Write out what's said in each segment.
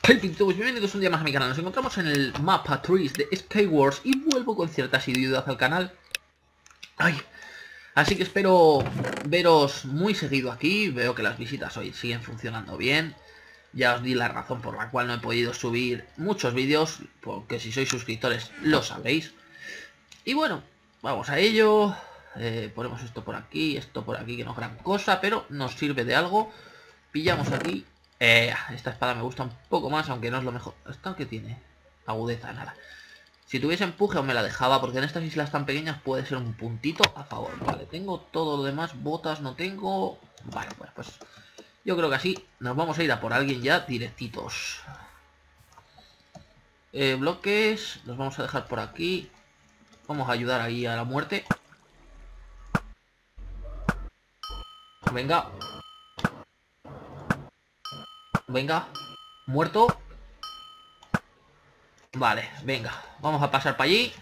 Hey Pintos, bienvenidos un día más a mi canal. Nos encontramos en el mapa Trees de Skywars y vuelvo con cierta asiduidad al canal. Ay, así que espero veros muy seguido aquí. Veo que las visitas hoy siguen funcionando bien. Ya os di la razón por la cual no he podido subir muchos vídeos, porque si sois suscriptores lo sabréis. Y bueno, vamos a ello. Ponemos esto por aquí, que no es gran cosa, pero nos sirve de algo. Pillamos aquí. Esta espada me gusta un poco más, aunque no es lo mejor. ¿Esta qué tiene? Agudeza, nada. Si tuviese empuje aún me la dejaba, porque en estas islas tan pequeñas puede ser un puntito a favor. Vale, tengo todo lo demás. Botas no tengo. Vale, bueno, pues yo creo que así nos vamos a ir a por alguien ya directitos. Bloques, los vamos a dejar por aquí. Vamos a ayudar ahí a la muerte. Venga. Venga. Muerto. Vale, venga. Vamos a pasar para allí.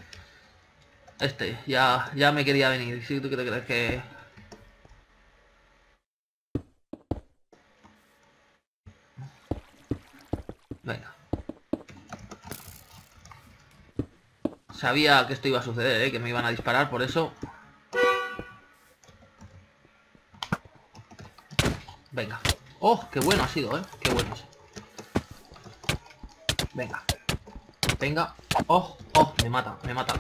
Ya me quería venir. Si tú crees que... Venga. Sabía que esto iba a suceder, que me iban a disparar, por eso. Venga. Oh, qué bueno ha sido, qué bueno. Venga. Venga. Oh, me mata.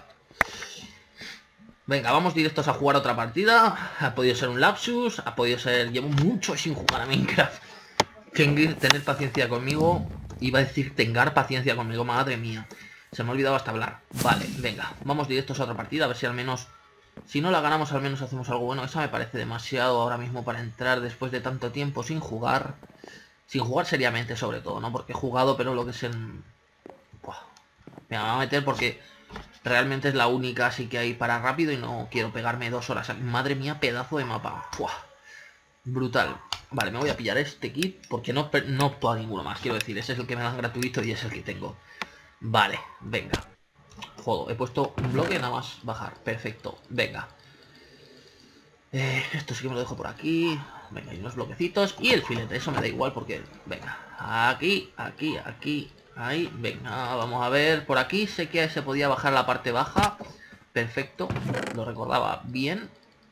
Venga, vamos directos a jugar otra partida. Ha podido ser un lapsus, ha podido ser... Llevo mucho sin jugar a Minecraft. Tener paciencia conmigo. Iba a decir tengar paciencia conmigo, madre mía. Se me ha olvidado hasta hablar. Vale, venga, vamos directos a otra partida. A ver si al menos... Si no la ganamos, al menos hacemos algo bueno. Esa me parece demasiado ahora mismo para entrar después de tanto tiempo sin jugar. Sin jugar seriamente, sobre todo, ¿no? Porque he jugado, pero lo que es en... Buah, me va a meter porque... Realmente es la única así que hay para rápido y no quiero pegarme 2 horas. Madre mía, pedazo de mapa. ¡Fua! Brutal. Vale, me voy a pillar este kit porque no opto a ninguno más. Quiero decir, ese es el que me dan gratuito y es el que tengo. Vale, venga. Jodo, he puesto un bloque, nada más bajar. Perfecto, venga. Esto sí que me lo dejo por aquí. Venga, hay unos bloquecitos. Y el filete, eso me da igual porque... Venga, aquí. Ahí, venga, vamos a ver. Por aquí sé que se podía bajar la parte baja. Perfecto, lo recordaba bien.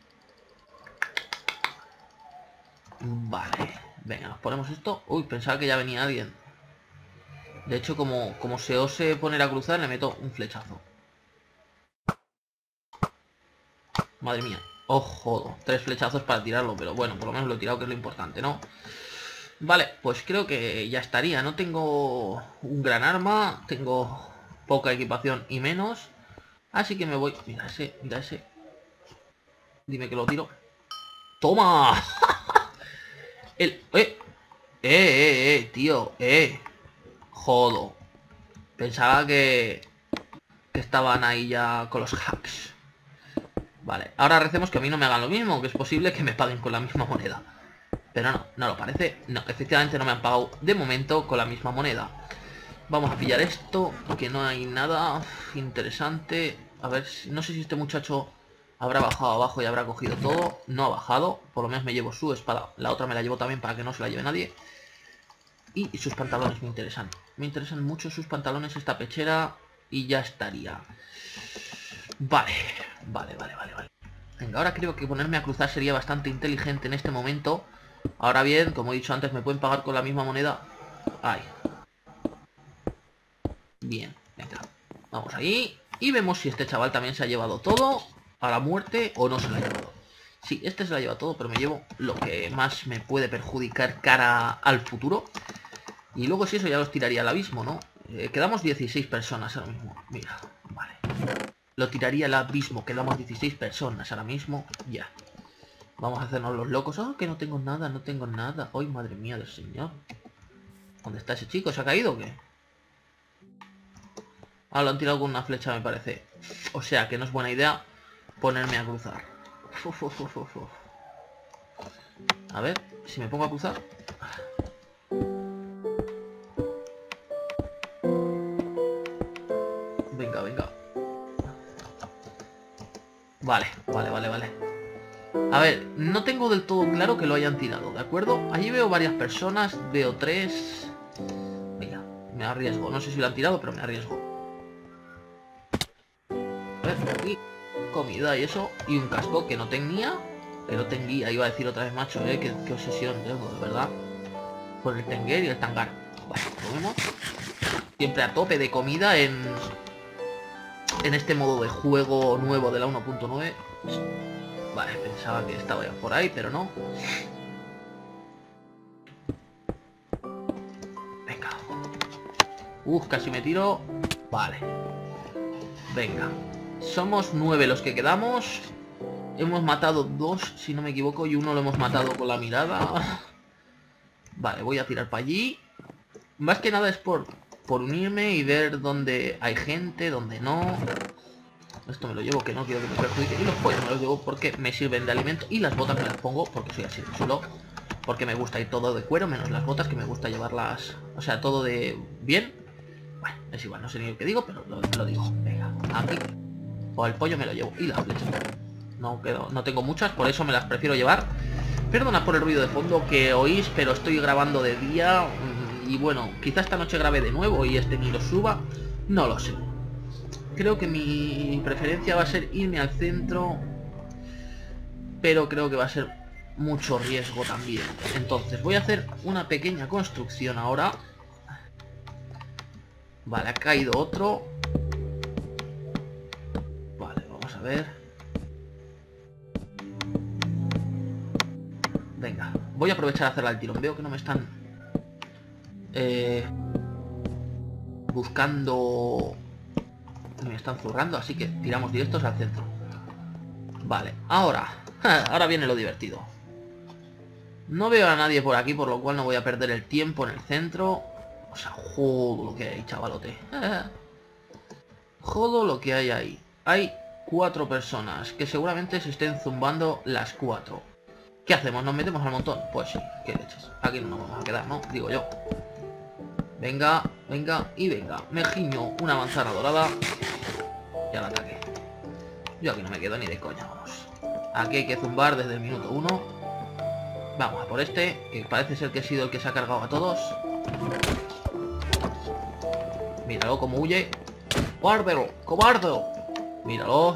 Vale, venga, nos ponemos esto. Uy, pensaba que ya venía alguien. De hecho, como se ose poner a cruzar, le meto un flechazo. Madre mía. Oh, jodo, 3 flechazos para tirarlo. Pero bueno, por lo menos lo he tirado, que es lo importante, ¿no? Vale, pues creo que ya estaría. No tengo un gran arma. Tengo poca equipación y menos. Así que me voy... Mira ese. Dime que lo tiro. ¡Toma! Tío. Jodo. Pensaba que estaban ahí ya con los hacks. Vale, ahora recemos que a mí no me hagan lo mismo. Que es posible que me paguen con la misma moneda. Pero no lo parece. No, efectivamente no me han pagado de momento con la misma moneda. Vamos a pillar esto, que no hay nada interesante. A ver, no sé si este muchacho habrá bajado abajo y habrá cogido todo. No ha bajado, por lo menos me llevo su espada. La otra me la llevo también para que no se la lleve nadie. Y sus pantalones me interesan. Me interesan mucho sus pantalones, esta pechera. Y ya estaría. Vale. Venga, ahora creo que ponerme a cruzar sería bastante inteligente en este momento. Ahora bien, como he dicho antes, me pueden pagar con la misma moneda. Ay. Bien, venga. Vamos ahí. Y vemos si este chaval también se ha llevado todo a la muerte o no se lo ha llevado. Sí, este se lo ha llevado todo, pero me llevo lo que más me puede perjudicar cara al futuro. Y luego si eso ya los tiraría al abismo, ¿no? Quedamos 16 personas ahora mismo. Mira, vale. Lo tiraría al abismo. Quedamos 16 personas ahora mismo. Ya. Vamos a hacernos los locos. Oh, que no tengo nada. Ay, madre mía del señor. ¿Dónde está ese chico? ¿Se ha caído o qué? Ah, lo han tirado con una flecha, me parece. O sea, que no es buena idea ponerme a cruzar. A ver, si me pongo a cruzar. Venga. Vale. A ver, no tengo del todo claro que lo hayan tirado, ¿de acuerdo? Allí veo varias personas, veo 3. Venga, Me arriesgo. No sé si lo han tirado, pero me arriesgo. A ver, aquí. Comida y eso. Y un casco que no tenía. Que no tenía. Iba a decir otra vez, macho, Qué obsesión tengo, de verdad. Por el Tenguer y el Tangar. Vale, lo vemos. Siempre a tope de comida en este modo de juego nuevo de la 1.9. Vale, pensaba que estaba ya por ahí, pero no. Venga. Casi me tiro. Vale. Venga. Somos 9 los que quedamos. Hemos matado 2, si no me equivoco, y uno lo hemos matado con la mirada. Vale, voy a tirar para allí. Más que nada es por unirme y ver dónde hay gente, dónde no. Esto me lo llevo, que no quiero que me perjudique. Y los pollos me los llevo porque me sirven de alimento. Y las botas me las pongo porque soy así de chulo. Porque me gusta ir todo de cuero, menos las botas, que me gusta llevarlas. O sea, todo de bien. Bueno, es igual, no sé ni lo que digo, pero lo digo. Venga, aquí. O el pollo me lo llevo. Y las flechas. No tengo muchas, por eso me las prefiero llevar. Perdona por el ruido de fondo que oís, pero estoy grabando de día. Y bueno, quizá esta noche grabe de nuevo y este ni lo suba. No lo sé. Creo que mi preferencia va a ser irme al centro. Pero creo que va a ser mucho riesgo también. Entonces voy a hacer una pequeña construcción ahora. Vale, ha caído otro. Vale, vamos a ver. Venga, voy a aprovechar a hacerla al tirón. Veo que no me están buscando. Me están zurrando, así que tiramos directos al centro. Vale, ahora viene lo divertido. No veo a nadie por aquí, por lo cual no voy a perder el tiempo en el centro. O sea, jodo lo que hay, chavalote. Jodo lo que hay ahí. Hay 4 personas que seguramente se estén zumbando las 4. ¿Qué hacemos? ¿Nos metemos al montón? Pues sí, qué leches. Aquí no nos vamos a quedar, ¿no? Digo yo. Venga, venga y venga. Me giño una manzana dorada. Y al ataque. Yo aquí no me quedo ni de coña, vamos. Aquí hay que zumbar desde el minuto 1. Vamos a por este, que parece ser que ha sido el que se ha cargado a todos. Míralo como huye. ¡Guárdelo! ¡Cobardo! Míralo.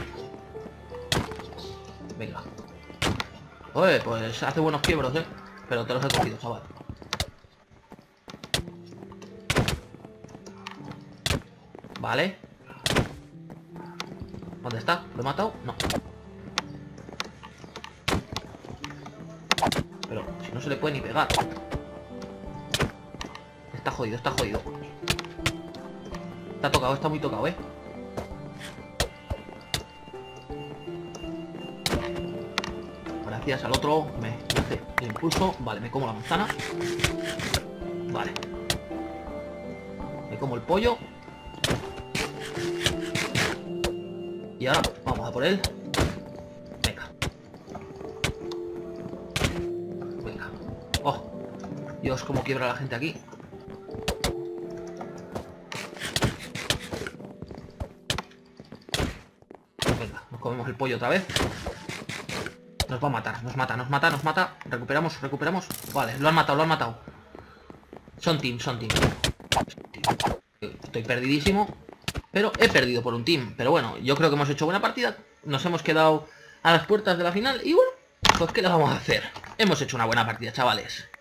Venga. Oye, pues hace buenos quiebros, pero te los he cogido, chaval. Vale. ¿Dónde está? ¿Lo he matado? No. Pero si no se le puede ni pegar. Está jodido, está jodido. Está tocado, está muy tocado, Gracias al otro me hace el impulso. Vale, me como la manzana. Vale. Me como el pollo. Y ahora vamos a por él. Venga. Venga. Oh, Dios, cómo quiebra la gente aquí. Venga, nos comemos el pollo otra vez. Nos va a matar, nos mata, nos mata, nos mata. Recuperamos, recuperamos. Vale, lo han matado, lo han matado. Son team, son team. Estoy perdidísimo. Pero he perdido por un team. Pero bueno, yo creo que hemos hecho buena partida. Nos hemos quedado a las puertas de la final. Y bueno, pues ¿qué le vamos a hacer? Hemos hecho una buena partida, chavales.